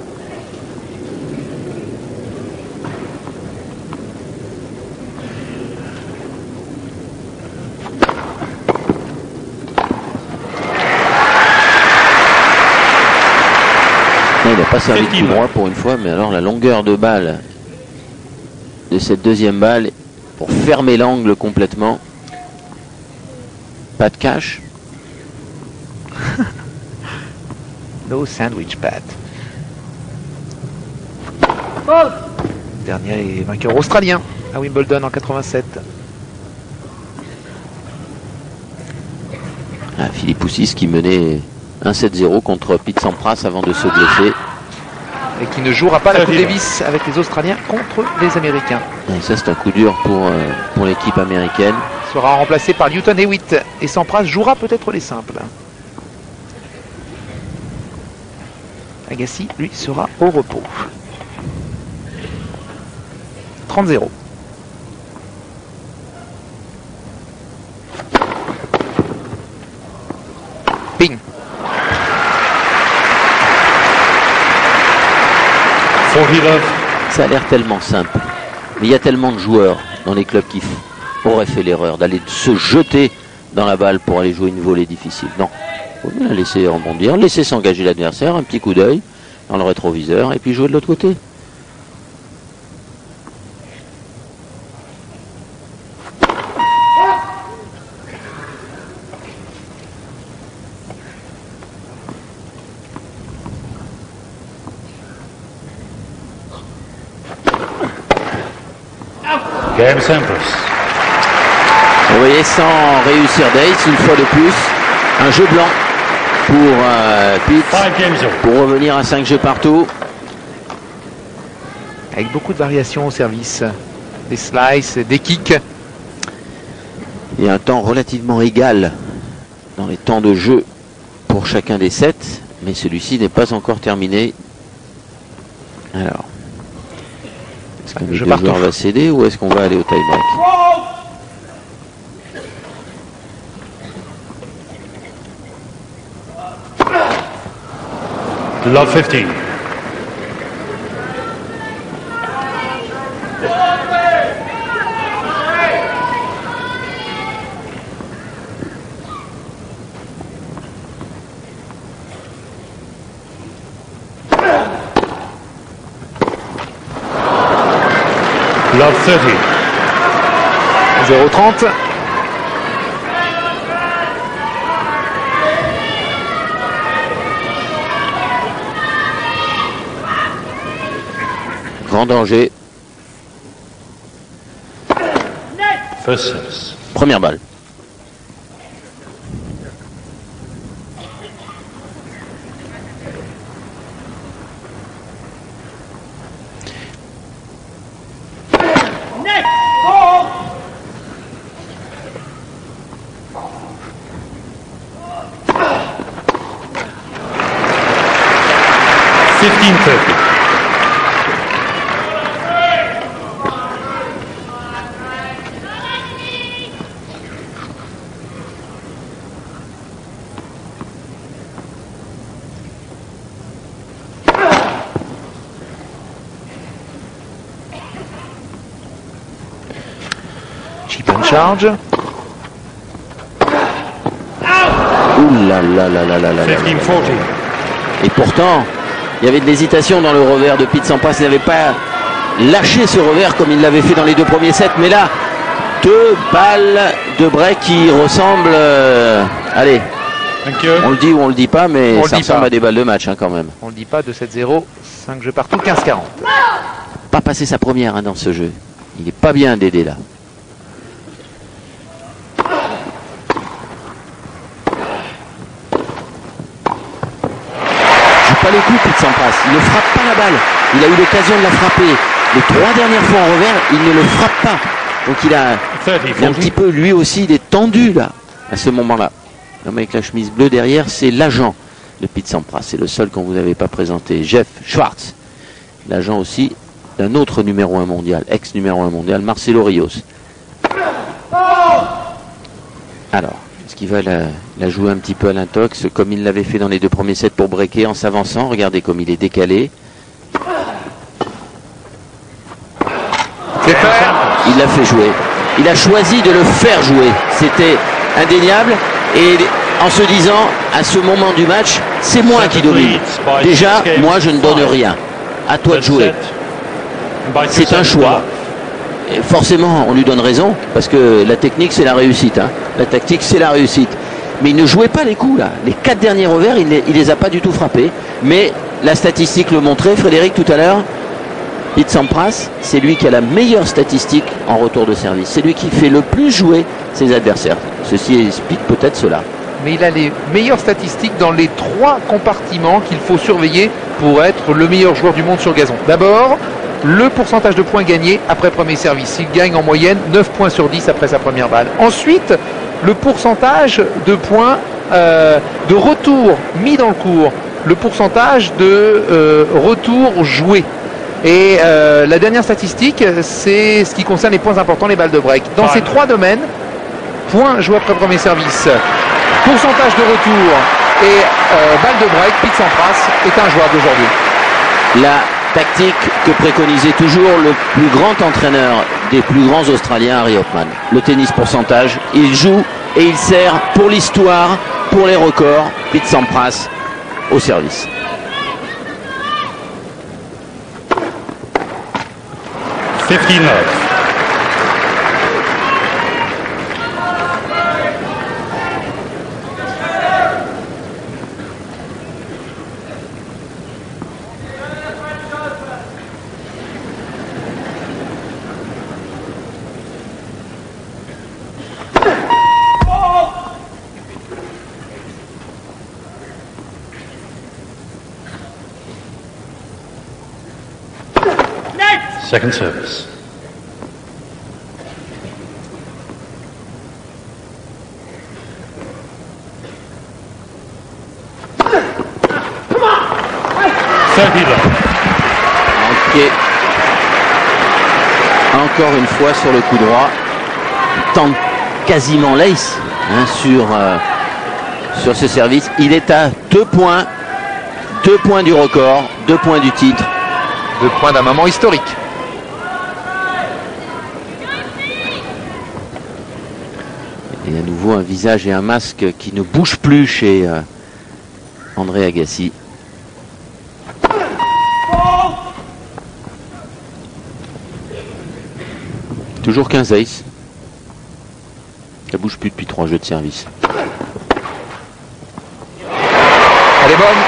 Il n'a pas servi de coup droit pour une fois, mais alors la longueur de balle de cette deuxième balle pour fermer l'angle complètement. Pas de cash. No sandwich pat. Oh. Dernier vainqueur australien à Wimbledon en quatre-vingt-sept. Ah, Philippe Poussis qui menait un sept zéro contre Pete Sampras avant de se blesser. Et qui ne jouera pas la Coupe Davis avec les Australiens contre les Américains. Et ça c'est un coup dur pour, euh, pour l'équipe américaine. Il sera remplacé par Newton Hewitt et Sampras jouera peut-être les simples. Agassi, lui, sera au repos. trente zéro. Ping. Ça a l'air tellement simple. Mais il y a tellement de joueurs dans les clubs qui auraient fait l'erreur d'aller se jeter dans la balle pour aller jouer une volée difficile. Non. Faut bien la laisser rebondir, laisser s'engager l'adversaire, un petit coup d'œil dans le rétroviseur et puis jouer de l'autre côté. Game Sampras. Vous voyez, sans réussir d'ace, une fois de plus, un jeu blanc pour euh, Pete, pour revenir à cinq jeux partout. Avec beaucoup de variations au service, des slices, des kicks. Et un temps relativement égal dans les temps de jeu pour chacun des sets, mais celui-ci n'est pas encore terminé. Alors, est-ce que le joueur va céder ou est-ce qu'on va aller au tie-break? Love fifteen. Love thirty. zéro trente. Grand danger. First service. Première balle. fifteen thirty. Chip and charge. Ouh là là là là là là là. fifteen forty. Et pourtant, il y avait de l'hésitation dans le revers de Pete Sampras. Il n'avait pas lâché ce revers comme il l'avait fait dans les deux premiers sets. Mais là, deux balles de break qui ressemblent... Euh, allez, on le dit ou on le dit pas, mais on ça ressemble pas à des balles de match hein, quand même. On le dit pas, deux sept zéro, cinq jeux partout, quinze quarante. Pas passé sa première hein, dans ce jeu. Il n'est pas bien Dédé là. Pas les coups, Pete Sampras. Il ne frappe pas la balle. Il a eu l'occasion de la frapper. Les trois dernières fois en revers, il ne le frappe pas. Donc il a, il a un petit peu, lui aussi, il est tendu là, à ce moment-là. L'homme avec la chemise bleue derrière, c'est l'agent de Pete Sampras. C'est le seul qu'on vous avait pas présenté. Jeff Schwartz. L'agent aussi d'un autre numéro un mondial, ex-numéro un mondial, Marcelo Rios. Alors. Qui va la, la jouer un petit peu à l'intox, comme il l'avait fait dans les deux premiers sets pour breaker en s'avançant. Regardez comme il est décalé. Il l'a fait jouer. Il a choisi de le faire jouer. C'était indéniable. Et en se disant, à ce moment du match, c'est moi qui domine. Déjà, moi, je ne donne rien. À toi de jouer. C'est un choix. Et forcément, on lui donne raison, parce que la technique, c'est la réussite. Hein. La tactique, c'est la réussite. Mais il ne jouait pas les coups, là. Les quatre derniers revers, il ne les, les a pas du tout frappés. Mais la statistique le montrait. Frédéric, tout à l'heure, Pete Sampras, c'est lui qui a la meilleure statistique en retour de service. C'est lui qui fait le plus jouer ses adversaires. Ceci explique peut-être cela. Mais il a les meilleures statistiques dans les trois compartiments qu'il faut surveiller pour être le meilleur joueur du monde sur gazon. D'abord, le pourcentage de points gagnés après premier service. Il gagne en moyenne neuf points sur dix après sa première balle. Ensuite, le pourcentage de points euh, de retour mis dans le cours. Le pourcentage de euh, retour joué. Et euh, la dernière statistique, c'est ce qui concerne les points importants, les balles de break. Dans ces trois domaines, points joués après premier service, pourcentage de retour et euh, balles de break, Pete Sampras est un joueur d'aujourd'hui. La tactique que préconisait toujours le plus grand entraîneur des plus grands Australiens, Harry Hopman. Le tennis pourcentage, il joue et il sert pour l'histoire, pour pour les records. Pete Sampras au service. fifty-neuf. Second service. thirty love. Ok. Encore une fois sur le coup droit. Il tente quasiment l'ace hein, sur, euh, sur ce service. Il est à deux points. Deux points du record, deux points du titre. Deux points d'un moment historique. Et à nouveau un visage et un masque qui ne bougent plus chez euh, André Agassi. Toujours quinze aces. Ça bouge plus depuis trois jeux de service. Elle est bonne.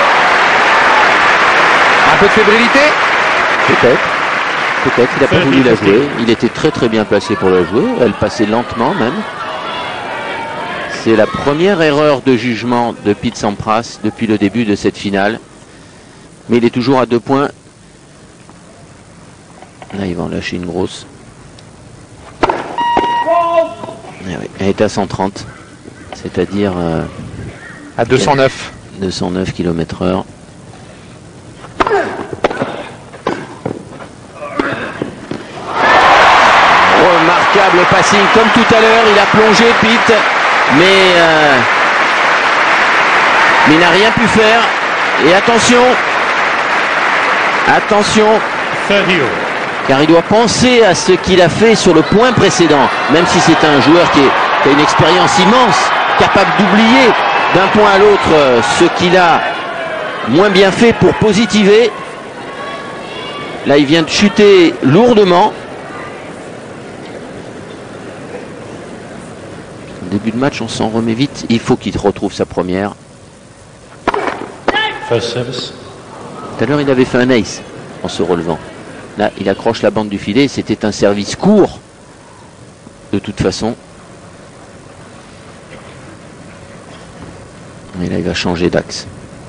Un peu de fébrilité. Peut-être. Peut-être. Il n'a pas voulu la jouer. Il était très très bien placé pour la jouer. Elle passait lentement même. C'est la première erreur de jugement de Pete Sampras depuis le début de cette finale. Mais il est toujours à deux points. Là, il va en lâcher une grosse. Eh oui, elle est à cent trente. C'est-à-dire... Euh, à deux cent neuf. deux cent neuf kilomètres heure. Remarquable passing. Comme tout à l'heure, il a plongé Pete. Mais, euh, mais il n'a rien pu faire. Et attention, attention, car il doit penser à ce qu'il a fait sur le point précédent. Même si c'est un joueur qui, est, qui a une expérience immense, capable d'oublier d'un point à l'autre ce qu'il a moins bien fait pour positiver. Là, il vient de chuter lourdement. Début de match, on s'en remet vite. Il faut qu'il retrouve sa première. First service. Tout à l'heure, il avait fait un ace en se relevant. Là, il accroche la bande du filet. C'était un service court. De toute façon. Mais là, il va changer d'axe.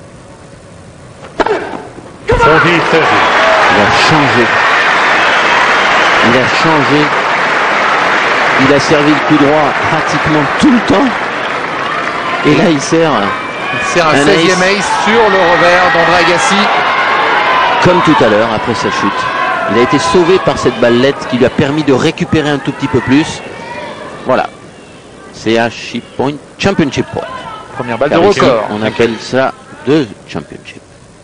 forty thirty. Il a changé. Il a changé. Il a servi le coup droit pratiquement tout le temps. Et là, il sert, il sert un, un seizième ace. ace sur le revers d'André Agassi. Comme tout à l'heure, après sa chute. Il a été sauvé par cette ballette qui lui a permis de récupérer un tout petit peu plus. Voilà. C H Point, Championship Point. Première balle de record. On appelle ça de Championship.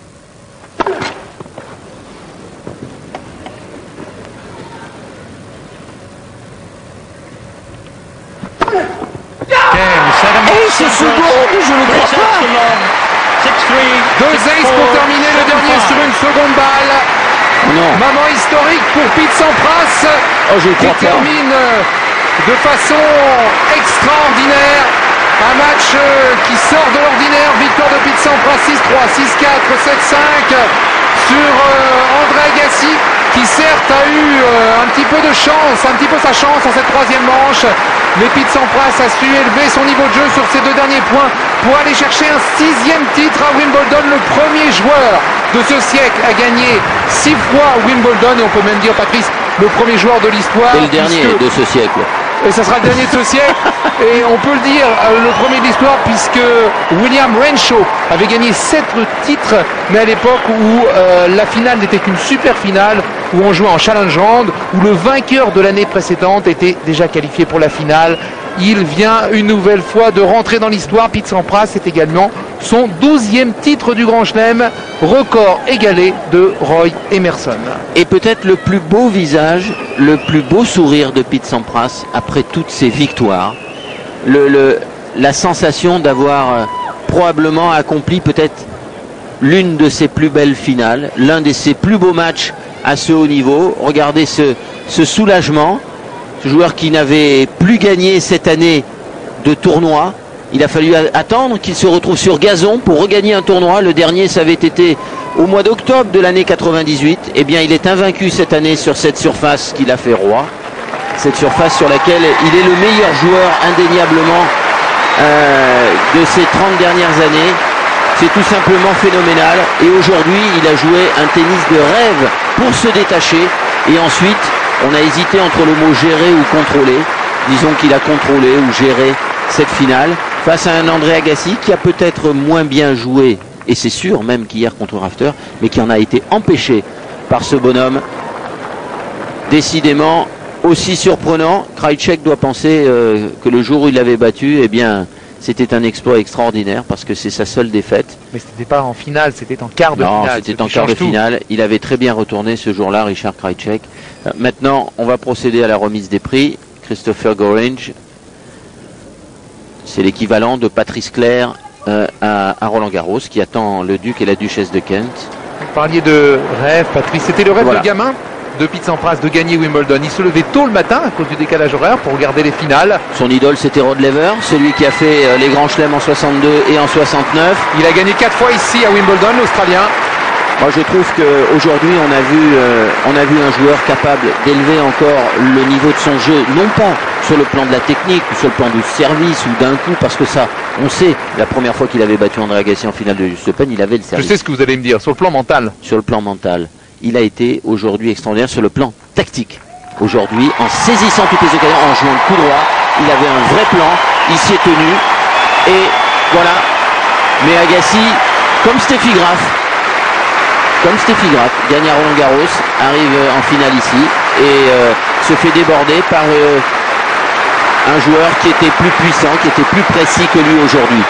Et ce second, je ne crois pas. Deux aces pour terminer le dernier sur une seconde balle. Non. Moment historique pour Pete Sampras oh, je qui termine de façon extraordinaire. Un match qui sort de l'ordinaire. Victoire de Pete Sampras six trois, six quatre, sept cinq sur euh, André Agassi qui certes a eu euh, un petit peu de chance, un petit peu sa chance en cette troisième manche. Mais Pete Sampras a su élever son niveau de jeu sur ces deux derniers points pour aller chercher un sixième titre à Wimbledon. Le premier joueur de ce siècle a gagné six fois Wimbledon. Et on peut même dire, Patrice, le premier joueur de l'histoire. Et le dernier puisque... de ce siècle. Et ça sera le dernier de ce siècle. Et on peut le dire, le premier de l'histoire, puisque William Renshaw avait gagné sept titres, mais à l'époque où euh, la finale n'était qu'une super finale, où on jouait en challenge round, où le vainqueur de l'année précédente était déjà qualifié pour la finale. Il vient une nouvelle fois de rentrer dans l'histoire. Pete Sampras, c'est également son douzième titre du Grand Chelem, record égalé de Roy Emerson. Et peut-être le plus beau visage, le plus beau sourire de Pete Sampras après toutes ces victoires. Le, le, la sensation d'avoir euh, probablement accompli peut-être l'une de ses plus belles finales, l'un de ses plus beaux matchs à ce haut niveau. Regardez ce, ce soulagement, ce joueur qui n'avait plus gagné cette année de tournoi. Il a fallu attendre qu'il se retrouve sur gazon pour regagner un tournoi. Le dernier, ça avait été au mois d'octobre de l'année quatre-vingt-dix-huit. Eh bien, il est invaincu cette année sur cette surface qu'il a fait roi. Cette surface sur laquelle il est le meilleur joueur indéniablement euh, de ces trente dernières années. C'est tout simplement phénoménal. Et aujourd'hui, il a joué un tennis de rêve pour se détacher. Et ensuite, on a hésité entre le mot gérer ou contrôler. Disons qu'il a contrôlé ou géré cette finale face à un André Agassi qui a peut-être moins bien joué, et c'est sûr même qu'hier contre Rafter, mais qui en a été empêché par ce bonhomme. Décidément aussi surprenant. Krajicek doit penser euh, que le jour où il l'avait battu, eh bien, c'était un exploit extraordinaire parce que c'est sa seule défaite. Mais c'était pas en finale, c'était en quart de non, finale. Non, c'était en quart de tout. finale. Il avait très bien retourné ce jour-là, Richard Krajicek. Euh, maintenant, on va procéder à la remise des prix. Christopher Gorringe, c'est l'équivalent de Patrice Clerc euh, à, à Roland Garros, qui attend le duc et la duchesse de Kent. Vous parliez de rêve, Patrice. C'était le rêve voilà. de gamin de Pete Sampras de gagner Wimbledon. Il se levait tôt le matin à cause du décalage horaire pour regarder les finales. Son idole, c'était Rod Laver, celui qui a fait euh, les grands chelems en soixante-deux et en soixante-neuf. Il a gagné quatre fois ici à Wimbledon, l'Australien. Moi, je trouve qu'aujourd'hui, on a vu, euh, on a vu un joueur capable d'élever encore le niveau de son jeu, non pas sur le plan de la technique ou sur le plan du service ou d'un coup, parce que ça, on sait, la première fois qu'il avait battu André Agassi en finale de l'U S Open, il avait le service. Je sais ce que vous allez me dire, sur le plan mental. Sur le plan mental. Il a été aujourd'hui extraordinaire sur le plan tactique. Aujourd'hui, en saisissant toutes les occasions, en jouant le coup droit, il avait un vrai plan, il s'y est tenu, et voilà. Mais Agassi, comme Steffi Graf, comme Steffi Graf, gagne à Roland Garros, arrive en finale ici et euh, se fait déborder par euh, un joueur qui était plus puissant, qui était plus précis que lui aujourd'hui.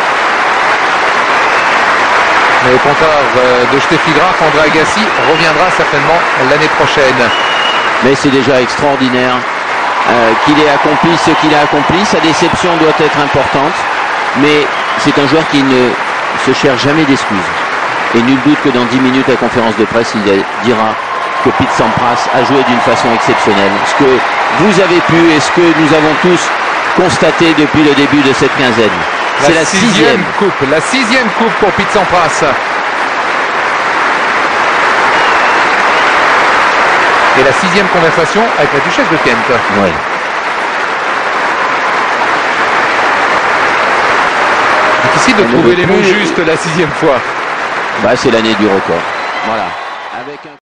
Mais au contraire de Steffi Graf, André Agassi reviendra certainement l'année prochaine. Mais c'est déjà extraordinaire euh, qu'il ait accompli ce qu'il a accompli. Sa déception doit être importante, mais c'est un joueur qui ne se cherche jamais d'excuses. Et nul doute que dans dix minutes à la conférence de presse, il dira que Pete Sampras a joué d'une façon exceptionnelle. Ce que vous avez pu et ce que nous avons tous constaté depuis le début de cette quinzaine. C'est la, la sixième. sixième coupe, la sixième coupe pour Pete Sampras. Et la sixième conversation avec la duchesse de Kent. Oui. Difficile de Elle trouver les mots justes la sixième fois. Bah, c'est l'année du record. Voilà. Avec un...